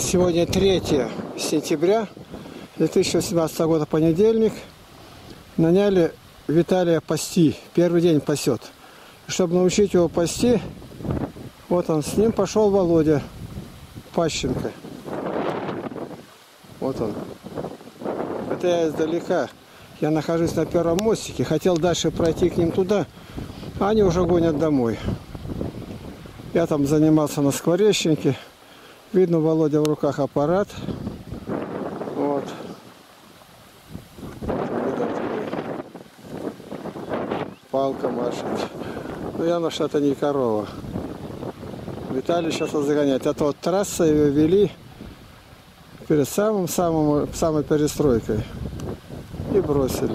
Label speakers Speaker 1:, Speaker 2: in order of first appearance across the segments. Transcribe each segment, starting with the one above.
Speaker 1: Сегодня 3 сентября 2017 года, понедельник. Наняли Виталия пасти. Первый день пасет. Чтобы научить его пасти, вот он, с ним пошел Володя Пащенко. Вот он. Это я издалека. Я нахожусь на первом мостике. Хотел дальше пройти к ним туда, а они уже гонят домой. Я там занимался на скворечнике. Видно, Володя в руках аппарат. Вот. Палка машет. Ну, явно, что это не корова. Виталий сейчас загоняет. Это вот трасса, ее вели перед самой перестройкой. И бросили.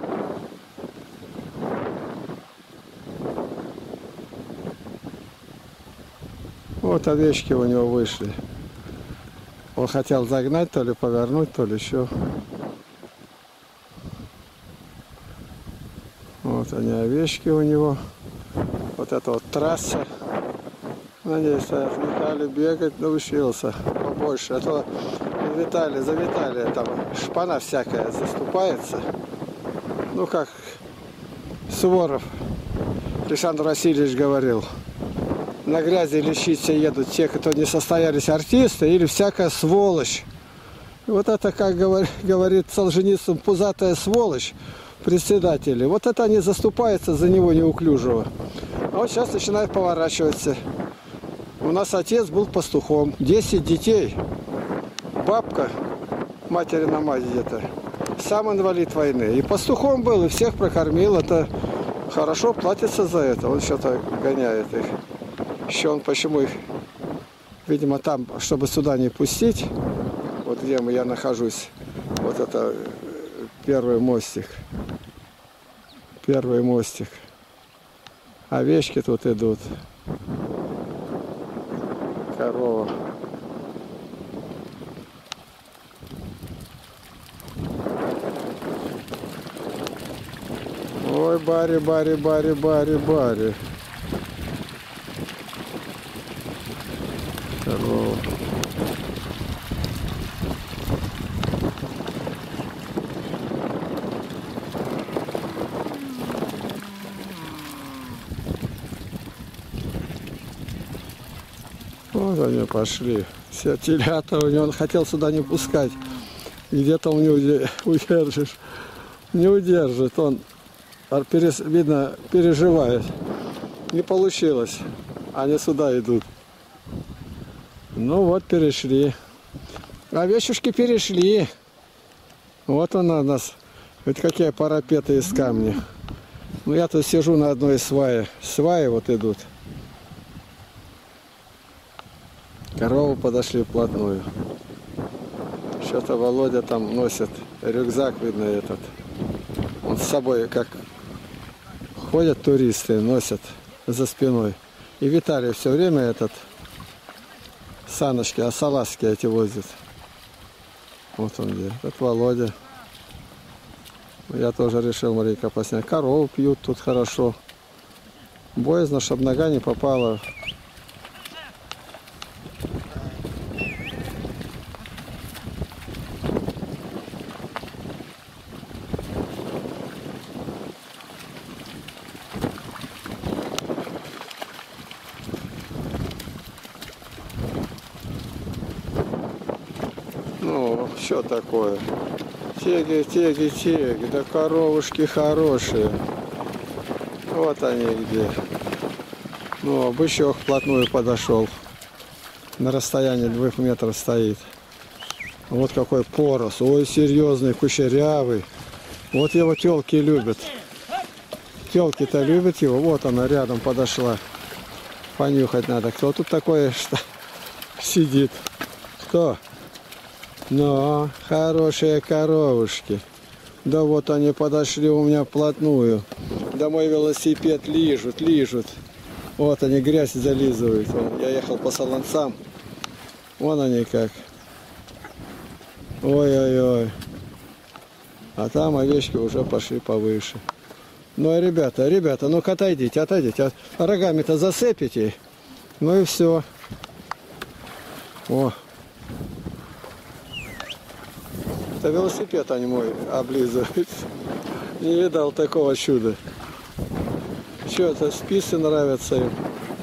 Speaker 1: Вот овечки у него вышли. Он хотел загнать, то ли повернуть, то ли еще. Вот они, овечки у него. Вот это вот трасса. Надеюсь, Виталий бегать научился побольше. А то за Виталия там шпана всякая заступается. Ну как Суворов Александр Васильевич говорил. На грязи лечиться едут те, кто не состоялись артисты, или всякая сволочь. И вот это, как говорит Солженицын, пузатая сволочь председатели. Вот это они заступаются за него неуклюжего. А вот сейчас начинают поворачиваться. У нас отец был пастухом. 10 детей. Бабка, материна мать где-то, сам инвалид войны. И пастухом был, и всех прокормил. Это хорошо платится за это. Он что-то гоняет их. Еще он почему их, видимо, там, чтобы сюда не пустить, вот где я нахожусь, вот это первый мостик. Первый мостик. Овечки тут идут. Корова. Ой, Барри, Барри, Барри, Барри, Барри. Корова. Вот они пошли. Все телята у него. Он хотел сюда не пускать. Где-то он не удержишь. Не удержит. Он, видно, переживает. Не получилось. Они сюда идут. Ну вот, перешли. Овечушки перешли. Вот она у нас. Вот какие парапеты из камня. Ну я тут сижу на одной свае. Сваи вот идут. Коровы подошли вплотную. Что-то Володя там носит. Рюкзак, видно, этот. Он с собой, как ходят туристы, носят за спиной. И Виталий все время этот саночки, салазки эти возит. Вот он где. Это Володя. Я тоже решил маленько поснять. Корову пьют тут хорошо. Боязно, чтобы нога не попала. Ну, что такое? Теги, теги, теги, да коровушки хорошие. Вот они где. Ну, бычок вплотную подошел. На расстоянии 2 метров стоит. Вот какой порос. Ой, серьезный, кучерявый. Вот его телки любят. Телки-то любят его. Вот она рядом подошла. Понюхать надо. Кто тут такой, что сидит? Кто? Ну, хорошие коровушки. Да вот они подошли у меня вплотную. Да мой велосипед лижут, лижут. Вот они грязь зализывают. Я ехал по солонцам. Вон они как. Ой-ой-ой. А там овечки уже пошли повыше. Ну, ребята, ну-ка отойдите. Рогами-то засыпите. Ну и все. О. Это велосипед они мой облизывают. Не видал такого чуда. Что это, спицы нравятся им.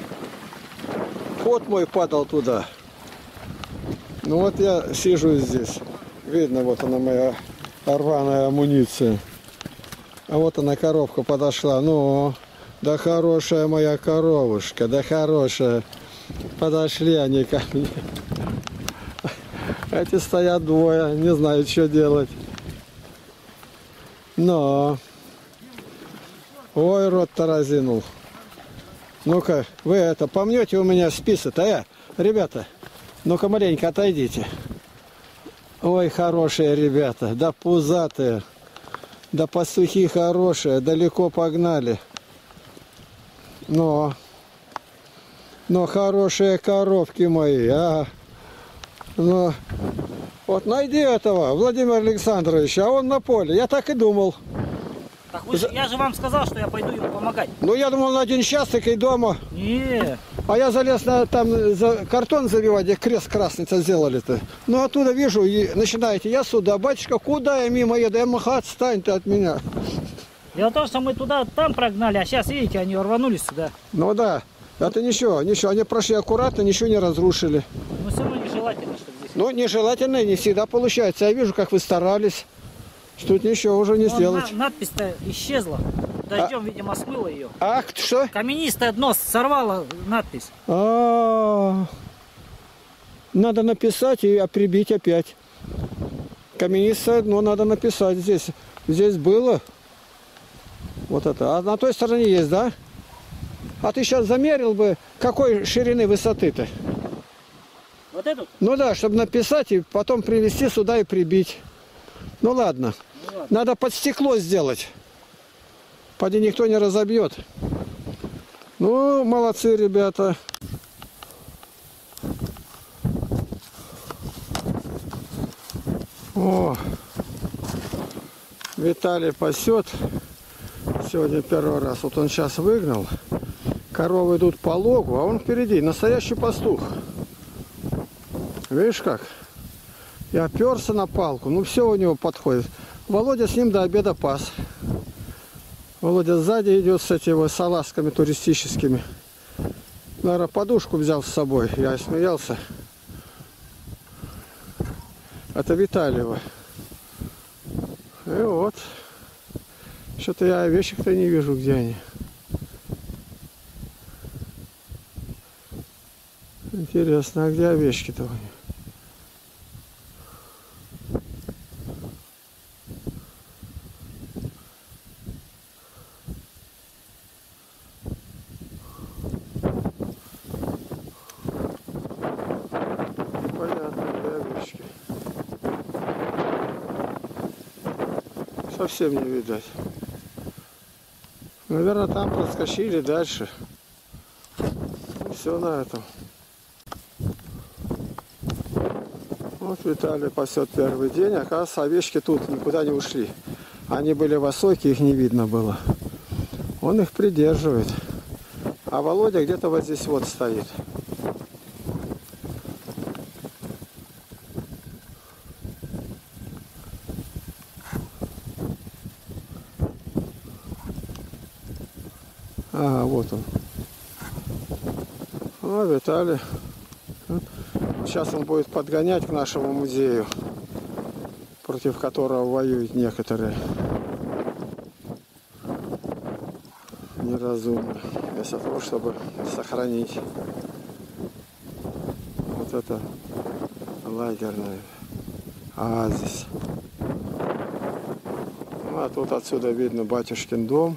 Speaker 1: Кот мой падал туда. Ну вот я сижу здесь. Видно, вот она моя рваная амуниция. А вот она, коровка подошла. Ну, да хорошая моя коровушка, да хорошая. Подошли они ко мне. Эти стоят двое, не знают, что делать. Но. Ой, рот-то разинул. Ну-ка, вы это, помнете у меня спицы-то, ребята? Ну-ка, маленько отойдите. Ой, хорошие ребята, да пузатые. Да пастухи хорошие, далеко погнали. Но хорошие коровки мои, а. Но вот найди этого Владимира Александровича, а он на поле. Я так и думал.
Speaker 2: Так я же вам сказал, что я пойду ему помогать.
Speaker 1: Ну я думал на один час и дома.
Speaker 2: Не.
Speaker 1: А я залез там за картон забивать, где крест красный-то сделали-то. Ну оттуда вижу, и начинаете, я сюда, батюшка, куда я мимо еду? Я махаю, отстань ты от меня.
Speaker 2: Дело в том, что мы туда, там прогнали, а сейчас, видите, они рванулись сюда.
Speaker 1: Ну да, это ничего, они прошли аккуратно, ничего не разрушили.
Speaker 2: Но все равно нежелательно, чтобы здесь...
Speaker 1: Ну нежелательно, не всегда получается. Я вижу, как вы старались. Тут ничего уже не сделать.
Speaker 2: Надпись-то исчезла. Дождем, видимо, смыло ее.
Speaker 1: Ах, что?
Speaker 2: Каменистое дно сорвало надпись.
Speaker 1: Надо написать и прибить опять. Каменистое дно надо написать здесь. Здесь было. Вот это. А на той стороне есть, да? А ты сейчас замерил бы, какой ширины высоты-то?
Speaker 2: Вот эту?
Speaker 1: Ну да, чтобы написать и потом привезти сюда и прибить. Ну ладно. Надо под стекло сделать. Поди никто не разобьет. Ну, молодцы, ребята. О, Виталий пасет. Сегодня первый раз. Вот он сейчас выгнал. Коровы идут по логу, а он впереди. Настоящий пастух. Видишь как? И оперся на палку. Ну, все у него подходит. Володя с ним до обеда пас. Володя сзади идет с этими салазками туристическими. Наверное, подушку взял с собой. Я смеялся. Это Витальева. И вот. Что-то я овечек-то не вижу, где они. Интересно, а где овечки-то у них? Совсем не видать. Наверное, там проскочили дальше. И все на этом. Вот Виталий пасет первый день. Оказывается, овечки тут никуда не ушли. Они были высокие, их не видно было. Он их придерживает. А Володя где-то вот здесь вот стоит. Ага, вот он. А, Виталий. Сейчас он будет подгонять к нашему музею, против которого воюют некоторые неразумно, вместо того, чтобы сохранить вот это лагерное оазис. Ну, а тут отсюда видно батюшкин дом.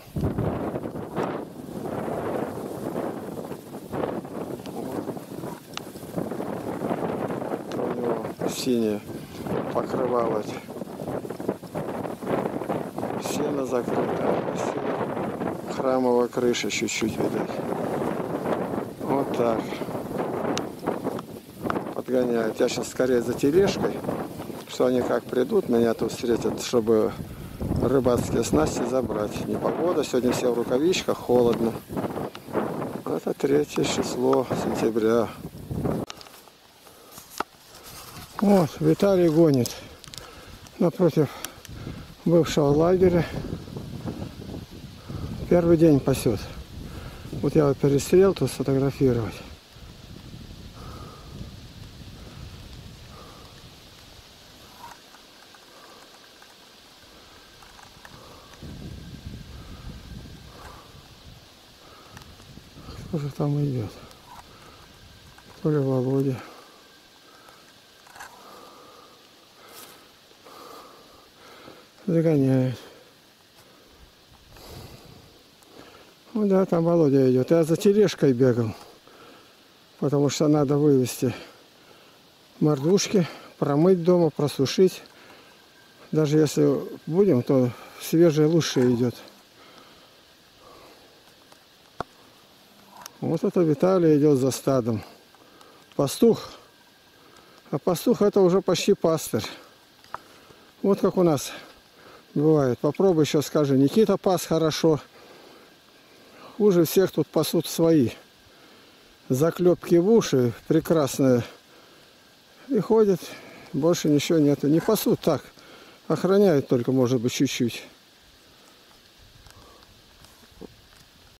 Speaker 1: Синее покрывало, сено закрыто, храмовая крыша чуть-чуть видать. Вот так подгоняют. Я сейчас скорее за тележкой, что они как придут, меня тут встретят, чтобы рыбацкие снасти забрать. Непогода, сегодня все в рукавичках, холодно. Это 3 число сентября. Вот, Виталий гонит напротив бывшего лагеря. Первый день пасет. Вот я перестрел тут сфотографировать. Кто же там идет? То ли Володя. Загоняет. Ну да, там Володя идет. Я за тележкой бегал, потому что надо вывести мордушки, промыть дома, просушить. Даже если будем, то свежее лучше идет. Вот это Виталий идет за стадом. Пастух. А пастух это уже почти пастырь. Вот как у нас бывает. Попробуй еще скажи, Никита пас хорошо. Хуже всех тут пасут свои. Заклепки в уши прекрасные. И ходят, больше ничего нету. Не пасут так. Охраняют только, может быть, чуть-чуть.